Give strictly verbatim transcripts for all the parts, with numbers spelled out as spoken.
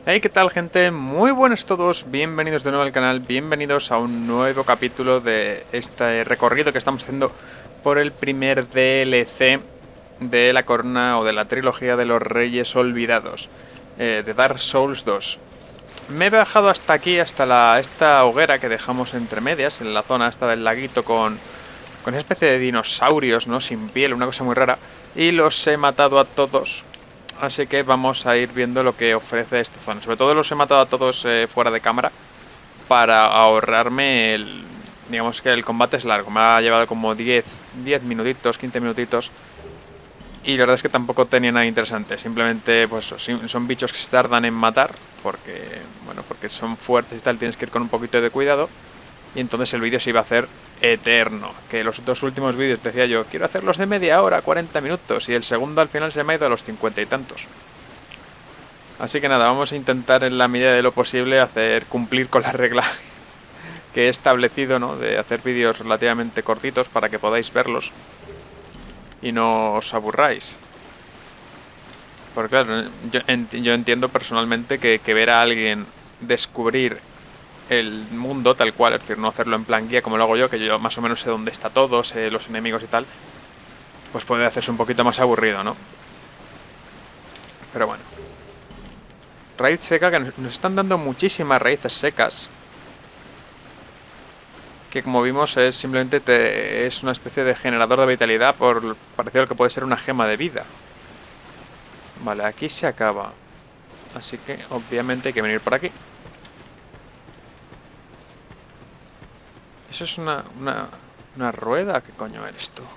Hey, ¿qué tal, gente? Muy buenas a todos, bienvenidos de nuevo al canal, bienvenidos a un nuevo capítulo de este recorrido que estamos haciendo por el primer D L C de la corona o de la trilogía de los Reyes Olvidados, eh, de Dark Souls dos. Me he bajado hasta aquí, hasta la, esta hoguera que dejamos entre medias, en la zona esta del laguito con, con esa especie de dinosaurios, ¿no? Sin piel, una cosa muy rara, y los he matado a todos. Así que vamos a ir viendo lo que ofrece esta zona. Sobre todo los he matado a todos eh, fuera de cámara para ahorrarme el... Digamos que el combate es largo. Me ha llevado como diez, diez minutitos, quince minutitos. Y la verdad es que tampoco tenía nada interesante. Simplemente pues son, son bichos que se tardan en matar. Porque, bueno, porque son fuertes y tal. Tienes que ir con un poquito de cuidado. Y entonces el vídeo se iba a hacer eterno. Que los dos últimos vídeos decía yo, quiero hacerlos de media hora, cuarenta minutos. Y el segundo al final se me ha ido a los cincuenta y tantos. Así que nada, vamos a intentar en la medida de lo posible hacer cumplir con la regla que he establecido, ¿no? De hacer vídeos relativamente cortitos para que podáis verlos y no os aburráis. Porque claro, yo, ent yo entiendo personalmente que, que ver a alguien descubrir el mundo tal cual, es decir, no hacerlo en plan guía como lo hago yo, que yo más o menos sé dónde está todo, sé los enemigos y tal, pues puede hacerse un poquito más aburrido, ¿no? Pero bueno. Raíz seca, que nos están dando muchísimas raíces secas. Que como vimos es simplemente te, es una especie de generador de vitalidad por parecido a lo que puede ser una gema de vida. Vale, aquí se acaba. Así que obviamente hay que venir por aquí. Eso es una, una, una rueda. ¿Qué coño eres tú?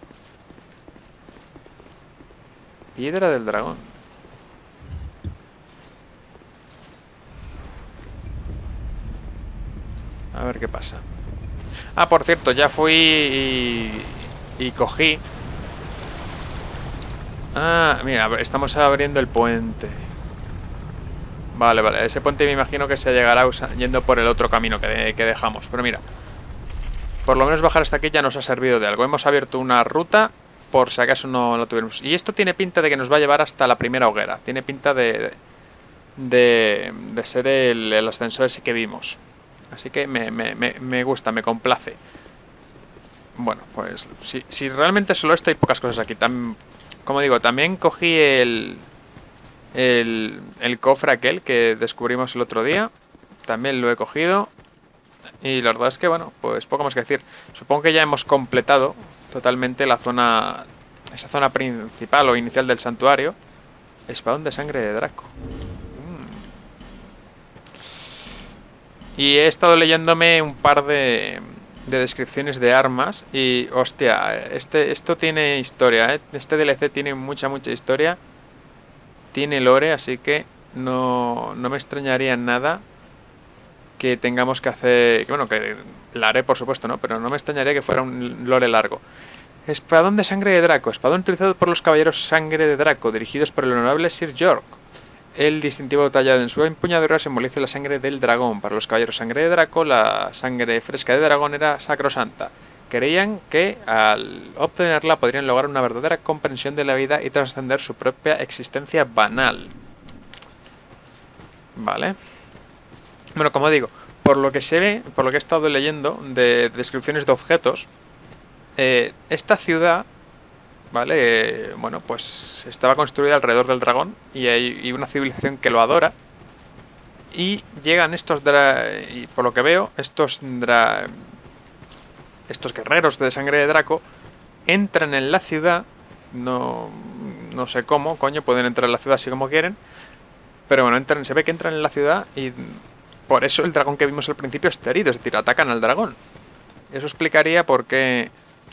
Piedra del dragón. A ver qué pasa. Ah, por cierto, ya fui y, y cogí. Ah, mira, estamos abriendo el puente. Vale, vale, ese puente me imagino que se llegará yendo por el otro camino que, de, que dejamos. Pero mira, por lo menos bajar hasta aquí ya nos ha servido de algo. Hemos abierto una ruta por si acaso no lo tuviéramos. Y esto tiene pinta de que nos va a llevar hasta la primera hoguera. Tiene pinta de, de, de ser el, el ascensor ese que vimos. Así que me, me, me, me gusta, me complace. Bueno, pues si, si realmente solo esto hay pocas cosas aquí. Tam, como digo, también cogí el, el, el cofre aquel que descubrimos el otro día. También lo he cogido. Y la verdad es que, bueno, pues poco más que decir. Supongo que ya hemos completado totalmente la zona, esa zona principal o inicial del santuario. Espadón de sangre de Draco. Mm. Y he estado leyéndome un par de... de descripciones de armas y hostia, este, esto tiene historia, ¿eh? Este D L C tiene mucha, mucha historia, tiene lore, así que no, no me extrañaría nada que tengamos que hacer, bueno, que la haré por supuesto, ¿no? Pero no me extrañaría que fuera un lore largo. Espadón de sangre de Draco, espadón utilizado por los caballeros sangre de Draco, dirigidos por el honorable Sir York. El distintivo tallado en su empuñadura simboliza la sangre del dragón. Para los caballeros sangre de Draco, la sangre fresca de dragón era sacrosanta. Creían que al obtenerla podrían lograr una verdadera comprensión de la vida y trascender su propia existencia banal. Vale. Bueno, como digo, por lo que se ve, por lo que he estado leyendo de descripciones de objetos, eh, esta ciudad... ¿vale? Eh, bueno, pues estaba construida alrededor del dragón y hay y una civilización que lo adora. Y llegan estos, dra y por lo que veo, estos dra estos guerreros de sangre de Draco entran en la ciudad. No, no sé cómo, coño, pueden entrar en la ciudad así como quieren. Pero bueno, entran, se ve que entran en la ciudad y por eso el dragón que vimos al principio está herido, es decir, atacan al dragón. Eso explicaría por qué...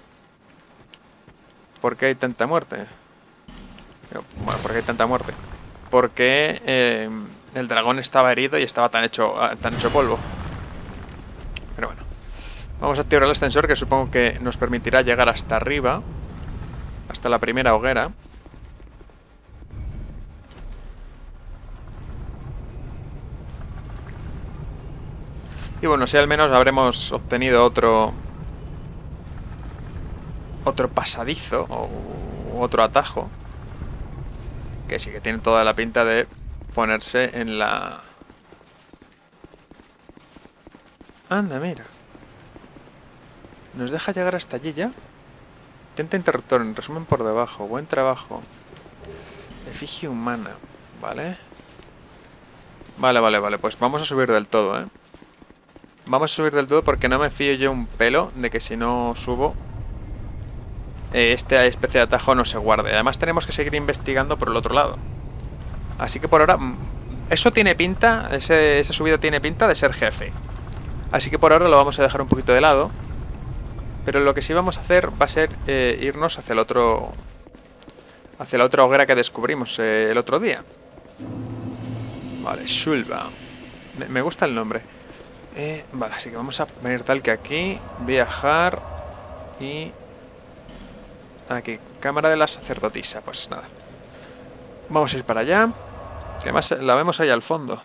¿Por qué hay tanta muerte? Bueno, ¿por qué hay tanta muerte? Porque eh, el dragón estaba herido y estaba tan hecho, tan hecho polvo. Pero bueno. Vamos a activar el ascensor que supongo que nos permitirá llegar hasta arriba. Hasta la primera hoguera. Y bueno, si al menos habremos obtenido otro... Otro pasadizo o otro atajo. Que sí que tiene toda la pinta de ponerse en la... Anda, mira. Nos deja llegar hasta allí ya. Intenta interruptor, en resumen por debajo. Buen trabajo. Efigie humana. Vale. Vale, vale, vale. Pues vamos a subir del todo, ¿eh? Vamos a subir del todo porque no me fío yo un pelo de que si no subo, eh, esta especie de atajo no se guarde. Además tenemos que seguir investigando por el otro lado. Así que por ahora... Eso tiene pinta, ese, esa subida tiene pinta de ser jefe. Así que por ahora lo vamos a dejar un poquito de lado. Pero lo que sí vamos a hacer va a ser eh, irnos hacia el otro... Hacia la otra hoguera que descubrimos eh, el otro día. Vale, Shulba. Me, me gusta el nombre. Eh, vale, así que vamos a venir tal que aquí. Viajar. Y... Aquí, cámara de la sacerdotisa. Pues nada. Vamos a ir para allá. Que además la vemos ahí al fondo.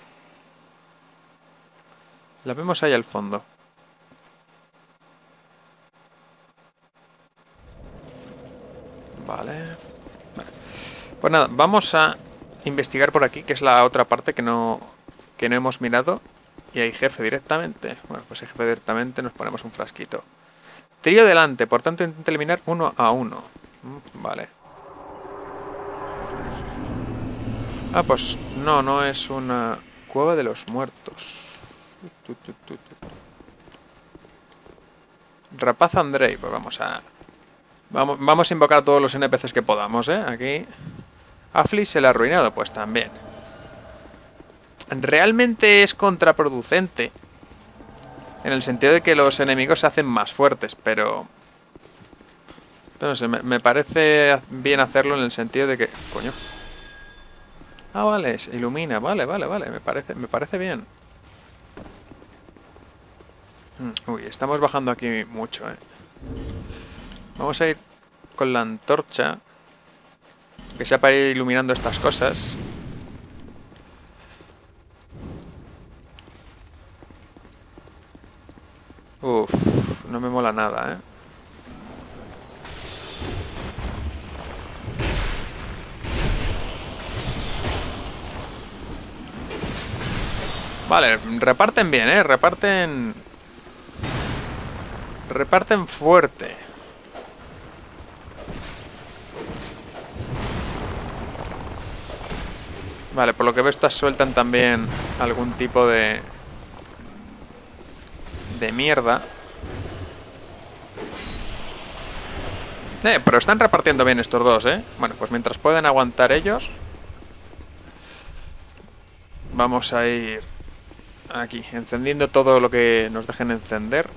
La vemos ahí al fondo. Vale. Vale. Pues nada, vamos a investigar por aquí, que es la otra parte que no, que no hemos mirado. Y hay jefe directamente. Bueno, pues hay jefe directamente, nos ponemos un frasquito. Trío delante, por tanto intenta eliminar uno a uno. Vale. Ah, pues no, no es una cueva de los muertos. Rapaz Andrei, pues vamos a... Vamos, vamos a invocar a todos los N P Cs que podamos, ¿eh? Aquí... Afli se le ha arruinado, pues también. Realmente es contraproducente. En el sentido de que los enemigos se hacen más fuertes, pero... No sé, me, me parece bien hacerlo en el sentido de que... Coño. Ah, vale, se ilumina, vale, vale, vale, me parece, me parece bien. Uy, estamos bajando aquí mucho, eh. Vamos a ir con la antorcha, que sea para ir iluminando estas cosas. Uf, no me mola nada, eh. Vale, reparten bien, eh, reparten... Reparten fuerte. Vale, por lo que veo estas sueltan también algún tipo de... De mierda. Eh, pero están repartiendo bien estos dos, eh. Bueno, pues mientras pueden aguantar ellos... Vamos a ir... Aquí, encendiendo todo lo que nos dejen encender.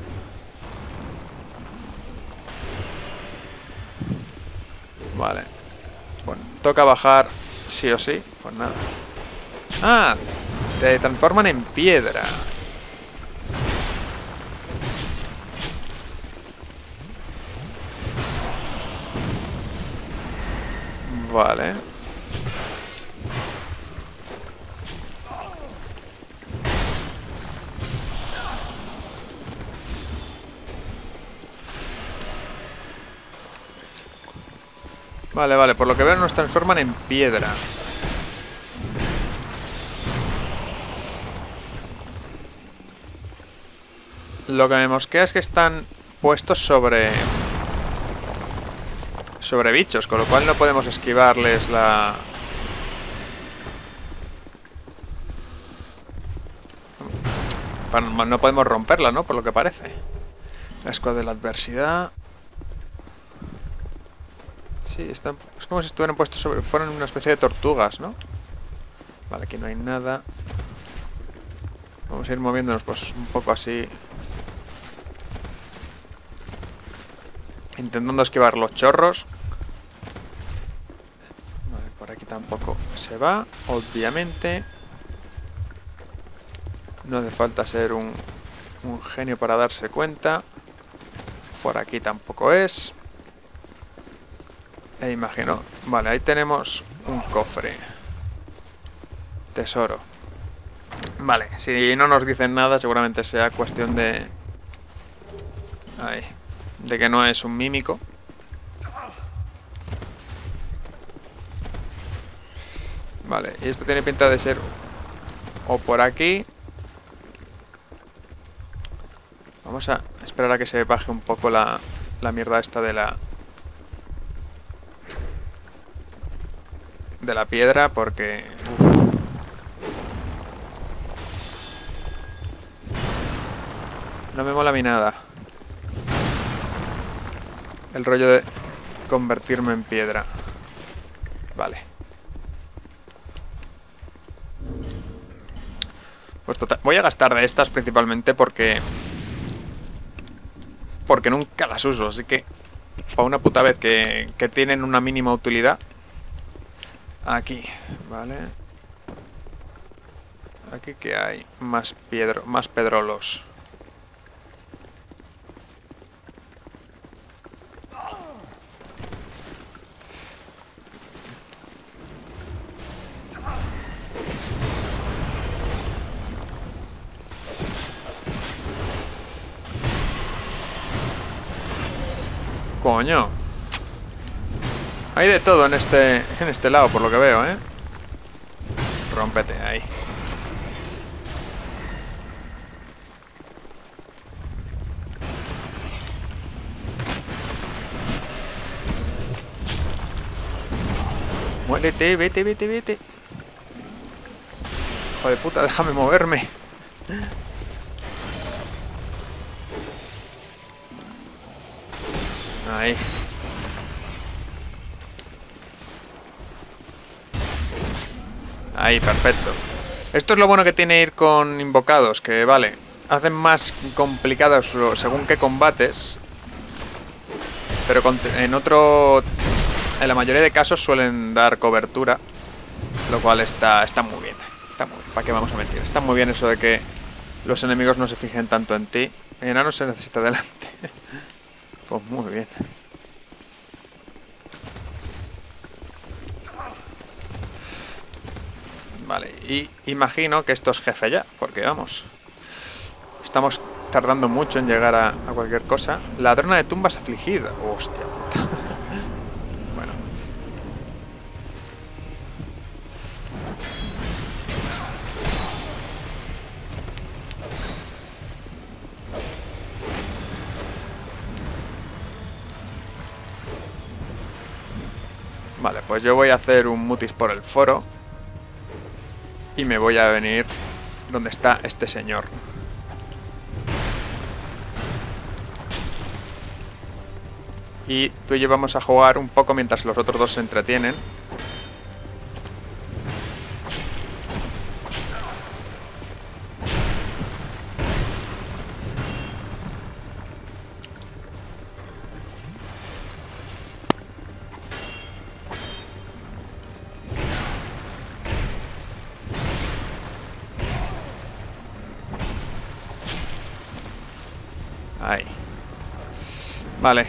Vale. Bueno, toca bajar sí o sí. Pues nada. Ah, te transforman en piedra. Vale. Vale, vale, por lo que veo nos transforman en piedra. Lo que me mosquea es que están puestos sobre... Sobre bichos, con lo cual no podemos esquivarles la... No podemos romperla, ¿no? Por lo que parece. La escuadra de la adversidad... Sí, están... es como si estuvieran puestos sobre... Fueran una especie de tortugas, ¿no? Vale, aquí no hay nada. Vamos a ir moviéndonos pues un poco así. Intentando esquivar los chorros. Vale, por aquí tampoco se va, obviamente. No hace falta ser un, un genio para darse cuenta. Por aquí tampoco es. E imagino... Vale, ahí tenemos un cofre. Tesoro. Vale, si no nos dicen nada, seguramente sea cuestión de... Ahí. De que no es un mímico. Vale, y esto tiene pinta de ser o por aquí. Vamos a esperar a que se baje un poco la, la mierda esta de la... de la piedra, porque... uf. No me mola a mí nada el rollo de convertirme en piedra. Vale. Pues total, voy a gastar de estas principalmente porque... porque nunca las uso, así que... para una puta vez que, que tienen una mínima utilidad. Aquí, vale. Aquí que hay más piedro, más pedrolos. Coño. Hay de todo en este en este lado, por lo que veo, ¿eh? Rómpete ahí. Muérete, vete, vete, vete. Hijo de puta, déjame moverme. Ahí. Ahí, perfecto. Esto es lo bueno que tiene ir con invocados, que vale, hacen más complicados según qué combates, pero en otro, en la mayoría de casos suelen dar cobertura, lo cual está, está muy bien. Está muy bien. ¿Para qué vamos a mentir? Está muy bien eso de que los enemigos no se fijen tanto en ti. El enano se necesita delante. Pues muy bien. Vale, y imagino que esto es jefe ya, porque vamos, estamos tardando mucho en llegar a, a cualquier cosa. Ladrona de tumbas afligida. Hostia puta. Bueno. Vale, pues yo voy a hacer un mutis por el foro. Y me voy a venir donde está este señor. Y tú y yo vamos a jugar un poco mientras los otros dos se entretienen. Ahí. Vale.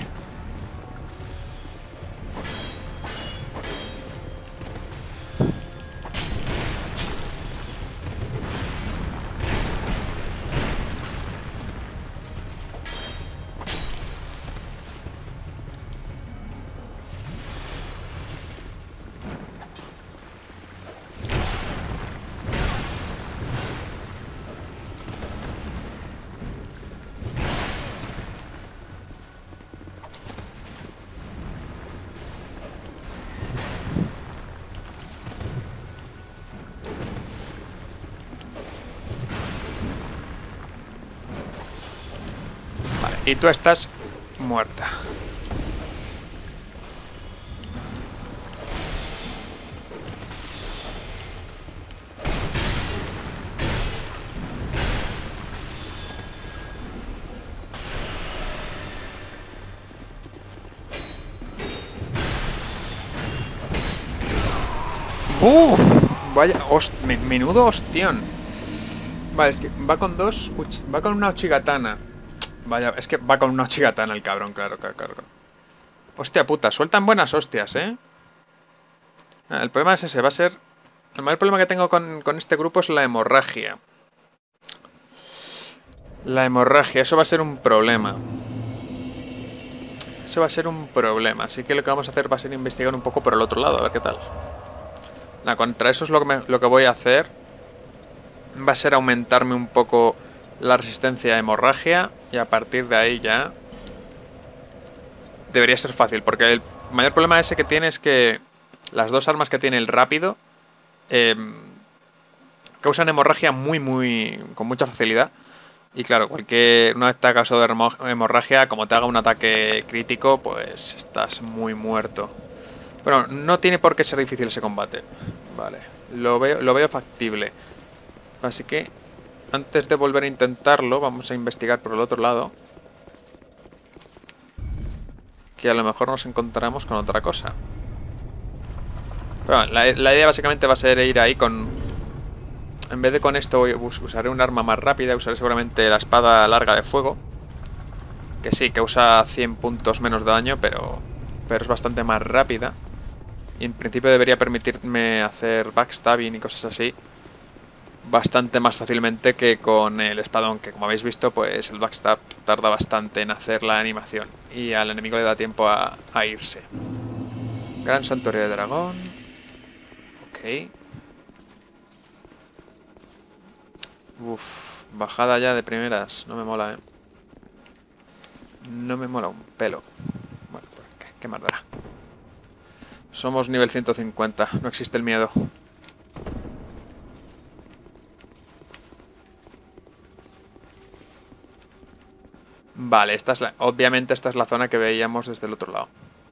Y tú estás muerta. ¡Uf! Vaya, host, menudo hostión. Vale, es que va con dos... Va con una Uchigatana. Vaya, es que va con una Uchigatana el cabrón, claro, claro, claro. Hostia puta, sueltan buenas hostias, ¿eh? Ah, el problema es ese, va a ser... El mayor problema que tengo con, con este grupo es la hemorragia. La hemorragia, eso va a ser un problema. Eso va a ser un problema, así que lo que vamos a hacer va a ser investigar un poco por el otro lado, a ver qué tal. Nada, contra eso es lo que, me- lo que voy a hacer. Va a ser aumentarme un poco la resistencia a hemorragia. Y a partir de ahí ya debería ser fácil. Porque el mayor problema ese que tiene es que las dos armas que tiene el rápido eh, causan hemorragia muy, muy. Con mucha facilidad. Y claro, cualquier. Una vez te ha causado hermo- hemorragia, como te haga un ataque crítico, pues estás muy muerto. Bueno, no tiene por qué ser difícil ese combate. Vale, lo veo, lo veo factible. Así que, antes de volver a intentarlo, vamos a investigar por el otro lado. Que a lo mejor nos encontramos con otra cosa. Pero bueno, la, la idea básicamente va a ser ir ahí con... En vez de con esto voy- usaré un arma más rápida, usaré seguramente la espada larga de fuego. Que sí, que usa cien puntos menos de daño, pero, pero es bastante más rápida. Y en principio debería permitirme hacer backstabbing y cosas así bastante más fácilmente que con el espadón, que como habéis visto, pues el backstab tarda bastante en hacer la animación y al enemigo le da tiempo a, a irse. Gran santuario de dragón. Ok. Uf, bajada ya de primeras. No me mola, eh. No me mola un pelo. Bueno, pues qué, qué más dará. Somos nivel ciento cincuenta, no existe el miedo. Vale, esta es la, obviamente esta es la zona que veíamos desde el otro lado.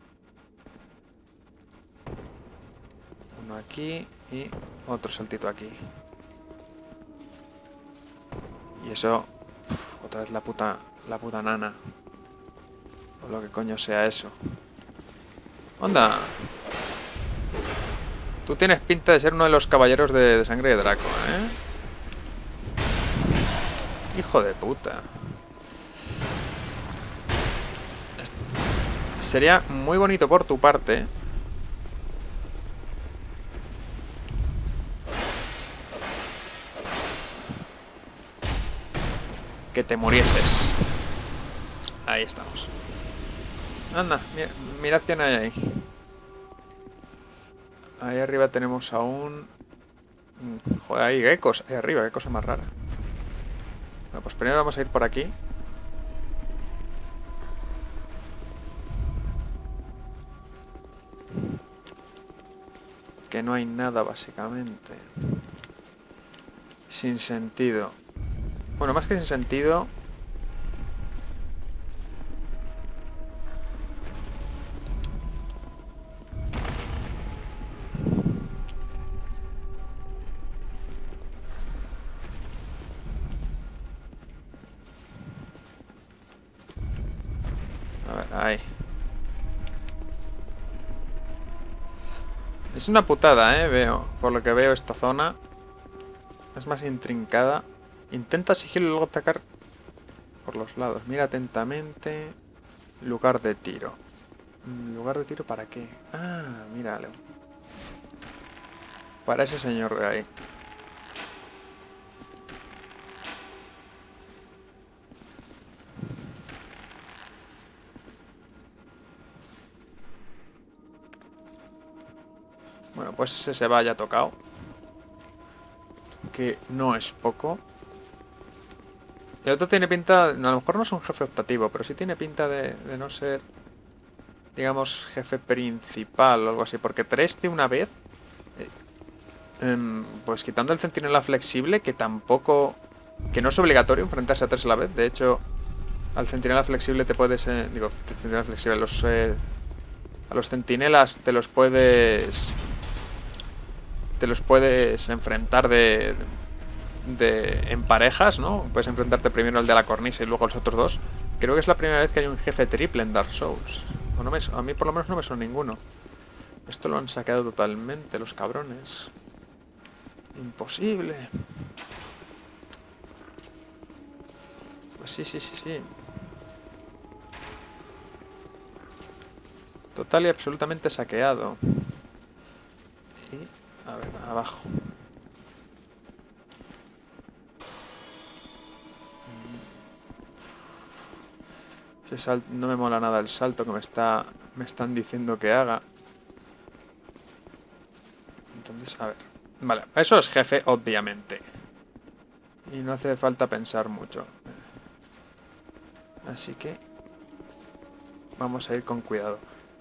Uno aquí y otro saltito aquí. Y eso... uf, otra vez la puta, la puta nana. O lo que coño sea eso. Onda. Tú tienes pinta de ser uno de los caballeros de, de sangre de Draco, ¿eh? Hijo de puta. Est- Sería muy bonito por tu parte que te murieses. Ahí estamos. Anda, mira, mirad quién hay ahí. Ahí arriba tenemos a un... mm, joder, hay geckos ahí arriba, qué cosa más rara. Bueno, pues primero vamos a ir por aquí. Que no hay nada, básicamente. Sin sentido. Bueno, más que sin sentido... A ver, ahí. Es una putada, eh, veo. Por lo que veo esta zona es más intrincada. Intenta sigilo y luego atacar por los lados. Mira atentamente. Lugar de tiro. Mm, ¿Lugar de tiro para qué? Ah, míralo. Para ese señor de ahí. Bueno, pues ese se vaya tocado. Que no es poco. El otro tiene pinta... A lo mejor no es un jefe optativo, pero sí tiene pinta de, de no ser... Digamos, jefe principal o algo así. Porque tres de una vez... eh, em, pues quitando el centinela flexible, que tampoco... Que no es obligatorio enfrentarse a tres a la vez. De hecho, al centinela flexible te puedes... Eh, digo, centinela flexible, los... Eh, a los centinelas te los puedes... Te los puedes enfrentar de... de en parejas, ¿no? Puedes enfrentarte primero al de la cornisa y luego a los otros dos. Creo que es la primera vez que hay un jefe triple en Dark Souls. O no me, a mí por lo menos no me suena ninguno. Esto lo han saqueado totalmente los cabrones. Imposible. Pues sí, sí, sí, sí. Total y absolutamente saqueado. Y, a ver, abajo. Ese sal- no me mola nada el salto que me está me están diciendo que haga. ¿Dónde A ver. Vale, eso es jefe, obviamente. Y no hace falta pensar mucho. Así que vamos a ir con cuidado.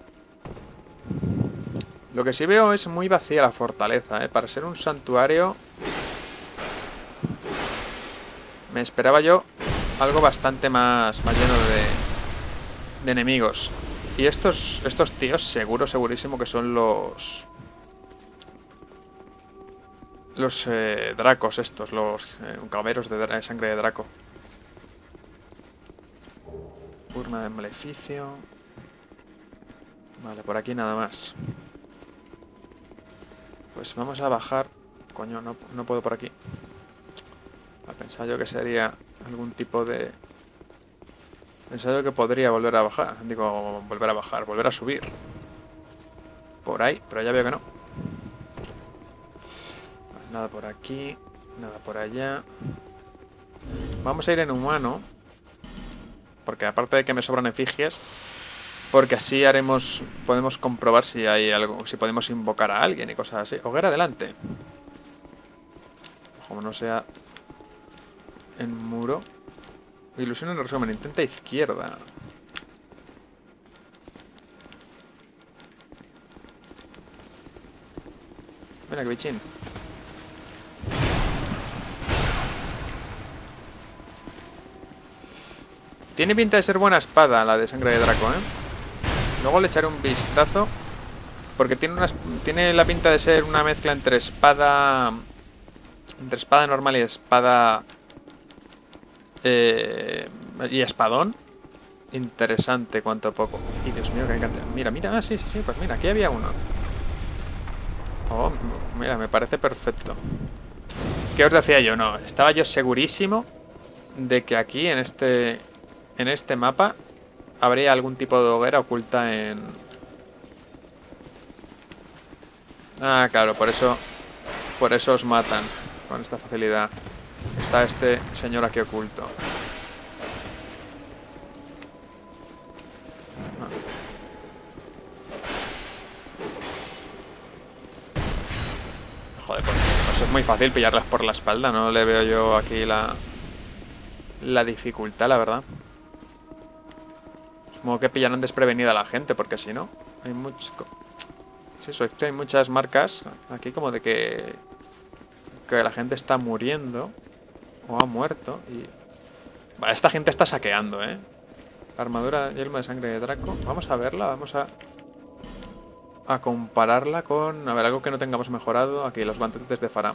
Lo que sí veo es muy vacía la fortaleza, ¿eh? Para ser un santuario me esperaba yo algo bastante más, más lleno de, de enemigos. Y estos, estos tíos seguro, segurísimo que son los... Los eh, dracos estos, los eh, caballeros de, de sangre de draco. Urna de maleficio. Vale, por aquí nada más. Pues vamos a bajar. Coño, no, no puedo por aquí. A pensar yo que sería algún tipo de... Pensaba yo que podría volver a bajar. Digo, volver a bajar, volver a subir. Por ahí, pero ya veo que no. Nada por aquí, nada por allá. Vamos a ir en humano. Porque aparte de que me sobran efigies, porque así haremos, podemos comprobar si hay algo, si podemos invocar a alguien y cosas así. Hoguera adelante. Como no sea en muro. Ilusión en resumen, intenta izquierda. Mira que bichín. Tiene pinta de ser buena espada la de sangre de draco, ¿eh? Luego le echaré un vistazo. Porque tiene, una, tiene la pinta de ser una mezcla entre espada... Entre espada normal y espada... Eh, y espadón. Interesante cuanto poco. Y Dios mío, que encanta. Mira, mira, ah, sí, sí, sí, pues mira, aquí había uno. Oh, mira, me parece perfecto. ¿Qué os decía yo? No, estaba yo segurísimo de que aquí, en este... En este mapa habría algún tipo de hoguera oculta en... Ah, claro, por eso... Por eso os matan con esta facilidad. Está este señor aquí oculto. Ah. Joder, pues, pues es muy fácil pillarlas por la espalda. No le veo yo aquí la... La dificultad, la verdad. Supongo que pillarán desprevenida a la gente, porque si no, hay muchos... Es eso, es que hay muchas marcas aquí como de que... Que la gente está muriendo. O ha muerto. Y... Vale, esta gente está saqueando, ¿eh? Armadura yelmo de sangre de draco. Vamos a verla, vamos a... A compararla con... A ver, algo que no tengamos mejorado. Aquí, los guantes de Faram.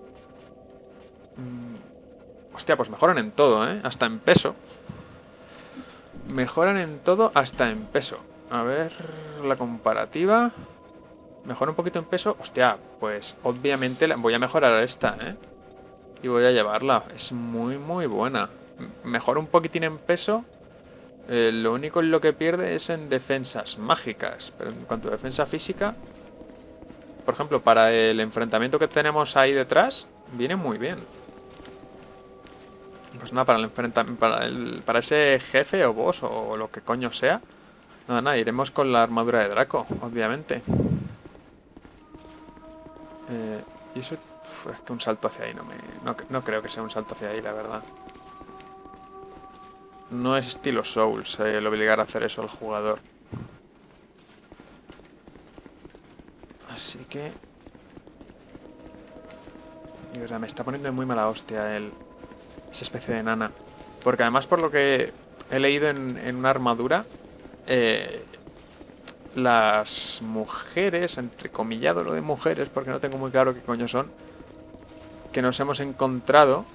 Mm, hostia, pues mejoran en todo, ¿eh? Hasta en peso. Mejoran en todo hasta en peso. A ver, la comparativa. Mejora un poquito en peso. Hostia, pues obviamente voy a mejorar esta, ¿eh? Y voy a llevarla. Es muy, muy buena. Mejora un poquitín en peso. Eh, lo único en lo que pierde es en defensas mágicas. Pero en cuanto a defensa física, por ejemplo, para el enfrentamiento que tenemos ahí detrás, viene muy bien. Pues nada, para el enfrentamiento, para, el, para ese jefe o boss o lo que coño sea. Nada, nada, iremos con la armadura de Draco, obviamente. Eh, y eso, uf, es que un salto hacia ahí no me... No, no creo que sea un salto hacia ahí, la verdad. No es estilo Souls eh, el obligar a hacer eso al jugador. Así que... Y verdad, me está poniendo en muy mala hostia el... Esa especie de nana. Porque además, por lo que he leído en, en una armadura, eh, las mujeres, entrecomillado lo de mujeres, porque no tengo muy claro qué coño son, que nos hemos encontrado,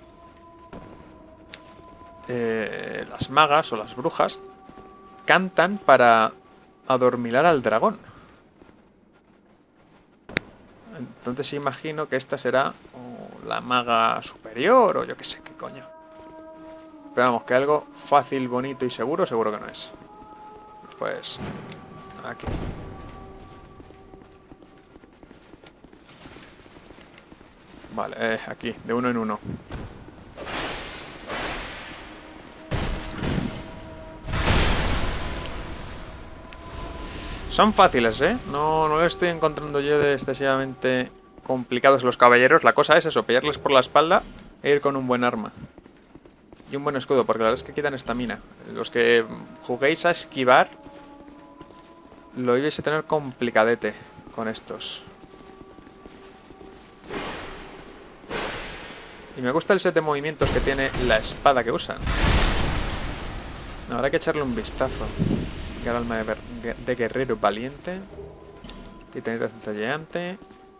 eh, las magas o las brujas, cantan para adormilar al dragón. Entonces imagino que esta será o la maga superior o yo que sé qué coño. Pero vamos, que algo fácil, bonito y seguro, seguro que no es. Pues... aquí. Vale, eh, aquí, de uno en uno. Son fáciles, ¿eh? No, no le estoy encontrando yo de excesivamente complicados los caballeros. La cosa es eso, pillarles por la espalda e ir con un buen arma. Y un buen escudo, porque la verdad es que quitan estamina. Los que juguéis a esquivar, lo ibais a tener complicadete con estos. Y me gusta el set de movimientos que tiene la espada que usan. Habrá que echarle un vistazo. El alma de, de guerrero valiente. Titanita centelleante.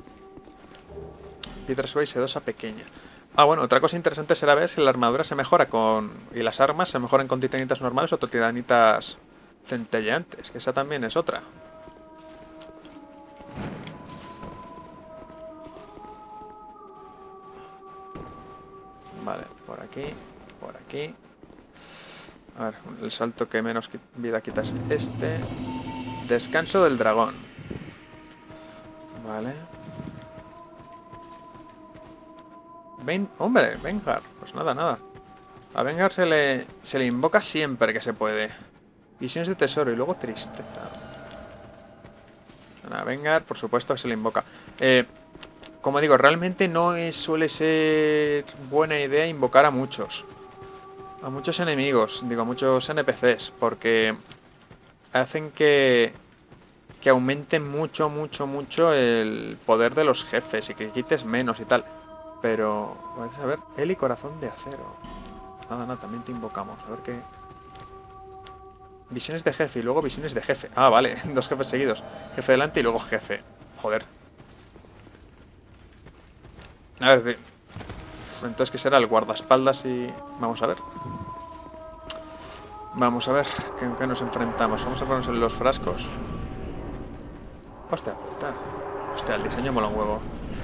Piedra suave y sedosa pequeña. Ah, bueno, otra cosa interesante será ver si la armadura se mejora con... y las armas se mejoran con titanitas normales o titanitas centelleantes, que esa también es otra. Vale, por aquí, por aquí. A ver, el salto que menos vida quita es este. Descanso del dragón. Vale. Ven, hombre, Vengar. Pues nada, nada. A Vengar se le, se le invoca siempre que se puede. Visiones de tesoro y luego tristeza. A Vengar, por supuesto que se le invoca. Eh, como digo, realmente no es, suele ser buena idea invocar a muchos. A muchos enemigos, digo, a muchos N P Cs. Porque hacen que... que aumente mucho, mucho, mucho el poder de los jefes y que quites menos y tal. Pero, pues a ver, él y corazón de acero. Nada, nada, también te invocamos. A ver qué... Visiones de jefe y luego visiones de jefe. Ah, vale, dos jefes seguidos. Jefe delante y luego jefe. Joder. A ver, entonces, ¿qué será? El guardaespaldas y... Vamos a ver. Vamos a ver ¿con qué nos enfrentamos? Vamos a ponernos en los frascos. Hostia puta. Hostia, el diseño mola un huevo.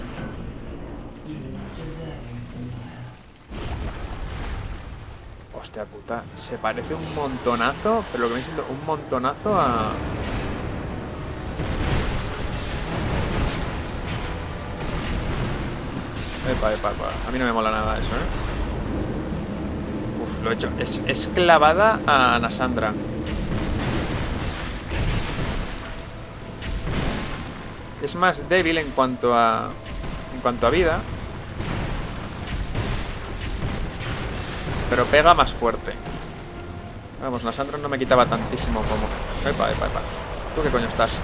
Hostia puta, se parece un montonazo, pero lo que viene siendo un montonazo a... Epa, epa, epa. A mí no me mola nada eso, ¿eh? Uf, lo he hecho. Es, es clavada a Nasandra. Es más débil en cuanto a... En cuanto a vida. Pero pega más fuerte. Vamos, Nasandra no me quitaba tantísimo como... Epa, epa, epa. ¿Tú qué coño estás?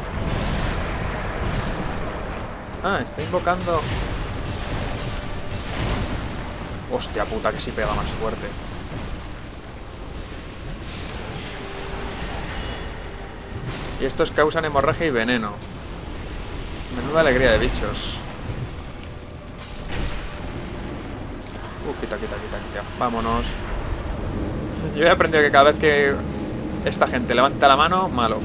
Ah, está invocando... Hostia puta, que sí pega más fuerte. Y estos causan hemorragia y veneno. Menuda alegría de bichos. Uh, quita, quita, quita, quita. Vámonos. Yo he aprendido que cada vez que esta gente levanta la mano, malo.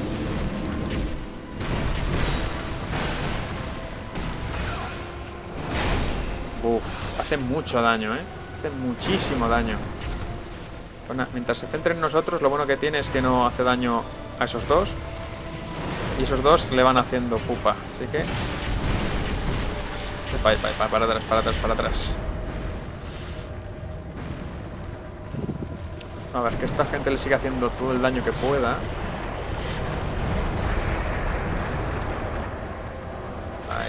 Uf, hace mucho daño, ¿eh? Hace muchísimo daño. Bueno, mientras se centre en nosotros, lo bueno que tiene es que no hace daño a esos dos. Y esos dos le van haciendo pupa. Así que... Epa, epa, epa, para atrás, para atrás, para atrás. A ver, que esta gente le siga haciendo todo el daño que pueda. Ahí.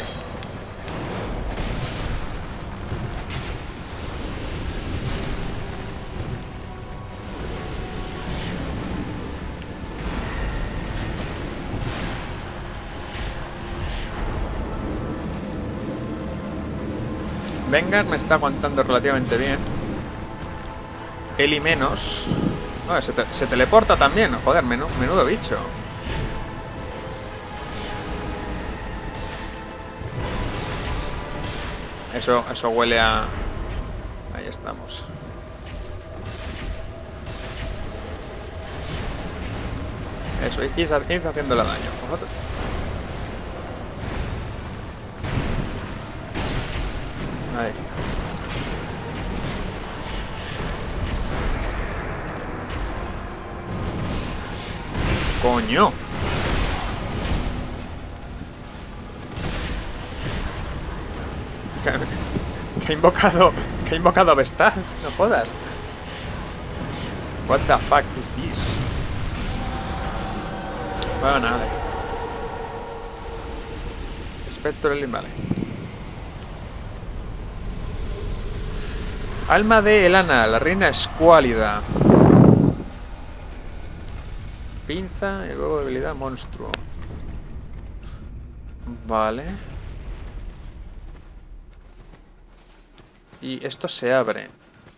Vengar me está aguantando relativamente bien. Eli menos. Ah, se, te, se teleporta también. Joder, menudo, menudo bicho. Eso, eso huele a... Ahí estamos. Eso, id, id haciéndole daño. ¿Vosotros? Ahí. ¡Coño! Que ha invocado... Que ha invocado a Vestal. No jodas. What the fuck is this? Bueno, nada. Spectral, vale. Alma de Elana, la reina escuálida. Pinza y luego debilidad monstruo. Vale. Y esto se abre.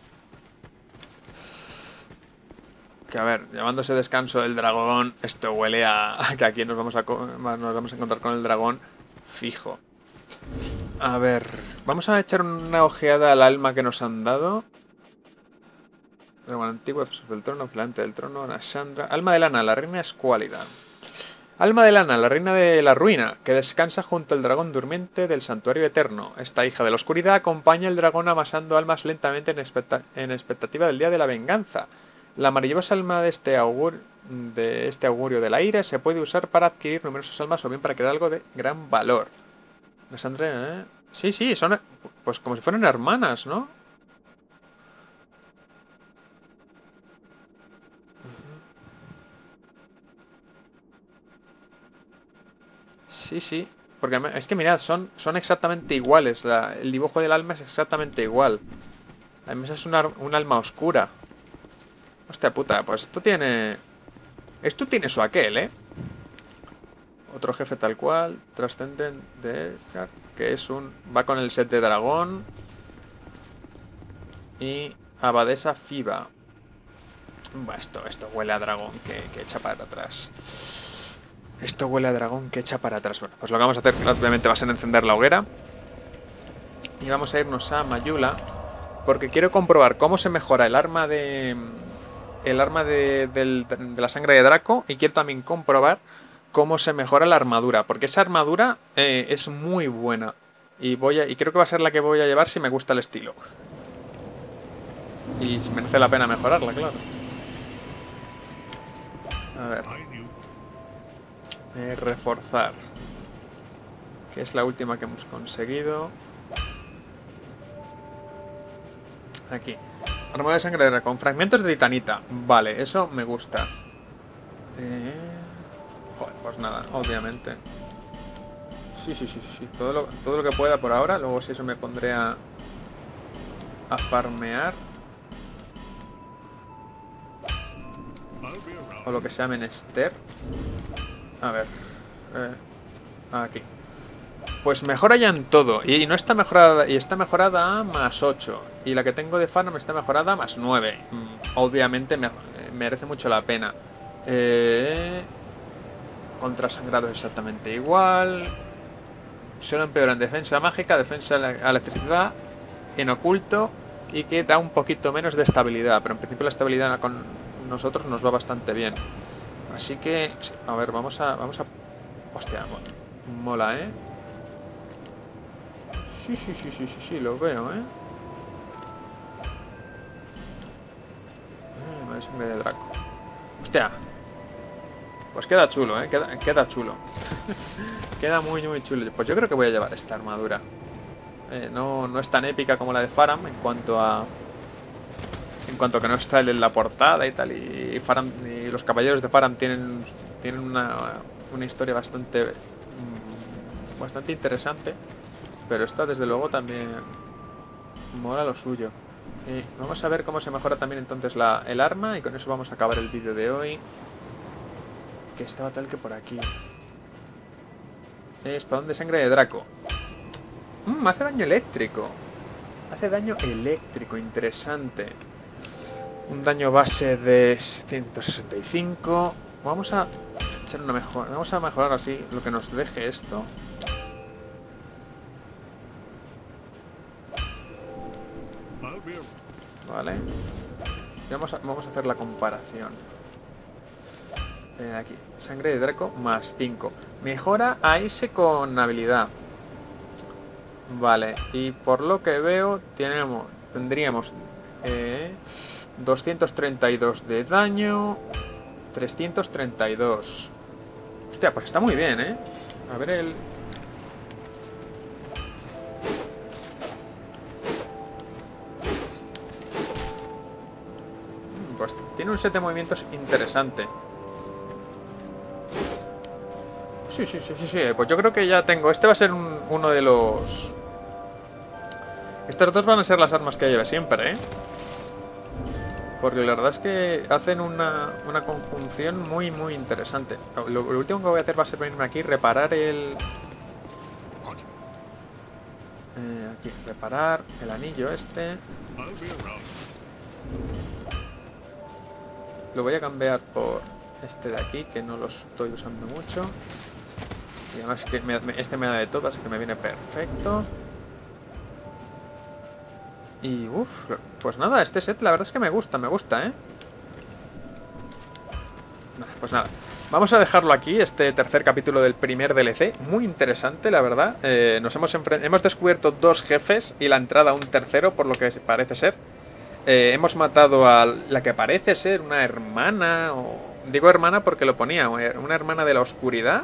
Que a ver, llamándose descanso del dragón, esto huele a, a que aquí nos vamos a, nos vamos a encontrar con el dragón fijo. A ver, vamos a echar una ojeada al alma que nos han dado. Dragón antiguo, defensor del trono, vigilante del trono, Nasandra. Alma de Lana, la reina escuálida. Alma de Lana, la reina de la ruina, que descansa junto al dragón durmiente del santuario eterno. Esta hija de la oscuridad acompaña al dragón amasando almas lentamente en, expecta en expectativa del día de la venganza. La maravillosa alma de este, augur de este augurio del aire se puede usar para adquirir numerosas almas o bien para crear algo de gran valor. Nasandra, ¿eh? Sí, sí, son pues como si fueran hermanas, ¿no? Sí, sí. Porque es que mirad, son, son exactamente iguales. La, el dibujo del alma es exactamente igual. Además es una, un alma oscura. Hostia puta, pues esto tiene... Esto tiene su aquel, ¿eh? Otro jefe tal cual. Trascendent de Edgar, que es un... Va con el set de dragón. Y Abadesa Fiba. Bah, esto, esto huele a dragón que, que echa para atrás. Esto huele a dragón que echa para atrás. Bueno, pues lo que vamos a hacer obviamente va a ser encender la hoguera. Y vamos a irnos a Mayula. Porque quiero comprobar cómo se mejora el arma de... El arma de, de, de la sangre de Draco. Y quiero también comprobar cómo se mejora la armadura. Porque esa armadura eh, es muy buena. Y, voy a, y creo que va a ser la que voy a llevar si me gusta el estilo. Y si merece la pena mejorarla, claro. A ver. Eh, reforzar. Que es la última que hemos conseguido. Aquí. Armadura de sangre de dragón. Con fragmentos de titanita. Vale, eso me gusta. Eh... Joder, pues nada, obviamente. Sí, sí, sí, sí. Todo lo, todo lo que pueda por ahora. Luego si eso me pondré a... A farmear. O lo que sea menester. A ver. Eh, aquí. Pues mejora ya en todo. Y no está mejorada. Y está mejorada a más ocho. Y la que tengo de farm está mejorada a más nueve. Mm, obviamente me, merece mucho la pena. Eh, contrasangrado es exactamente igual. Solo empeora en defensa mágica, defensa a electricidad, en oculto. Y que da un poquito menos de estabilidad. Pero en principio la estabilidad con nosotros nos va bastante bien. Así que, a ver, vamos a... Vamos a... Hostia, mola, ¿eh? Sí, sí, sí, sí, sí, sí, lo veo, ¿eh? Eh, madre sangre de Draco. Hostia. Pues queda chulo, ¿eh? Queda, queda chulo. Queda muy, muy chulo. Pues yo creo que voy a llevar esta armadura. Eh, no, no es tan épica como la de Faram en cuanto a... En cuanto a que no está en la portada y tal. Y, Faram, y los caballeros de Faram tienen, tienen una, una historia bastante... Bastante interesante. Pero esta desde luego también mola lo suyo. Y vamos a ver cómo se mejora también entonces la, el arma. Y con eso vamos a acabar el vídeo de hoy. Que estaba tal que por aquí. Espadón de sangre de Draco. Mmm, hace daño eléctrico. Hace daño eléctrico, interesante. Un daño base de ciento sesenta y cinco. Vamos a echar una mejora. Vamos a mejorar así lo que nos deje esto. Vale. Y vamos a, vamos a hacer la comparación. Eh, aquí. Sangre de Draco más cinco. Mejora a ese con habilidad. Vale. Y por lo que veo, tenemos, tendríamos eh, doscientos treinta y dos de daño. trescientos treinta y dos. Hostia, pues está muy bien, ¿eh? A ver el... Pues tiene un set de movimientos interesante. Sí, sí, sí, sí, sí. Pues yo creo que ya tengo. Este va a ser un, uno de los... Estas dos van a ser las armas que lleve siempre, ¿eh? Porque la verdad es que hacen una, una conjunción muy, muy interesante. Lo, lo último que voy a hacer va a ser venirme aquí, reparar el... Eh, aquí, reparar el anillo este. Lo voy a cambiar por este de aquí, que no lo estoy usando mucho. Y además que me, me, este me da de todas, que me viene perfecto. Y uff, pues nada, este set la verdad es que me gusta, me gusta, ¿eh? Pues nada, vamos a dejarlo aquí, este tercer capítulo del primer D L C. Muy interesante, la verdad. Eh, nos hemos, hemos descubierto dos jefes y la entrada a un tercero, por lo que parece ser. Eh, hemos matado a la que parece ser una hermana, o... digo hermana porque lo ponía, una hermana de la oscuridad,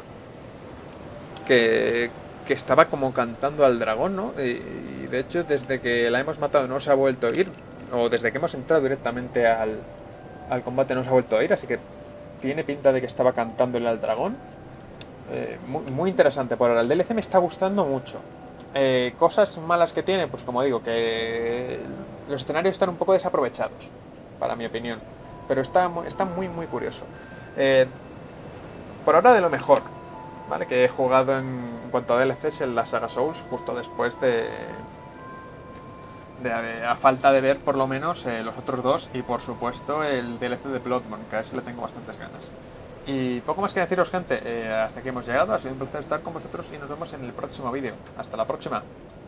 que, que estaba como cantando al dragón, ¿no? Y, y de hecho desde que la hemos matado no se ha vuelto a ir, o desde que hemos entrado directamente al, al combate no se ha vuelto a ir, así que tiene pinta de que estaba cantándole al dragón. Eh, muy, muy interesante por ahora, el D L C me está gustando mucho. Eh, cosas malas que tiene, pues como digo, que los escenarios están un poco desaprovechados, para mi opinión. Pero está, está muy, muy curioso. Eh, por ahora de lo mejor, ¿vale? Que he jugado en, en cuanto a D L Cs en la saga Souls, justo después de... de a falta de ver por lo menos eh, los otros dos y por supuesto el D L C de Bloodborne, que a ese le tengo bastantes ganas. Y poco más que deciros, gente, eh, hasta aquí hemos llegado, ha sido un placer estar con vosotros y nos vemos en el próximo vídeo. Hasta la próxima.